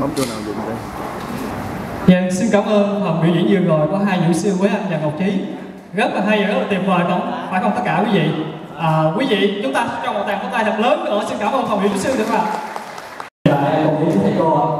bấm chỗ nào dùng đây. Dạ, xin cảm ơn phần biểu diễn vừa rồi của hai vũ sư Quế Anh và Ngọc Trí. Rất là hay và rất là tuyệt vời phải không tất cả quý vị? Quý vị chúng ta cho một tràng pháo tay thật lớn nữa. Xin cảm ơn phần biểu diễn sư nữa ạ. Dạ, em cùng với thầy cô ạ.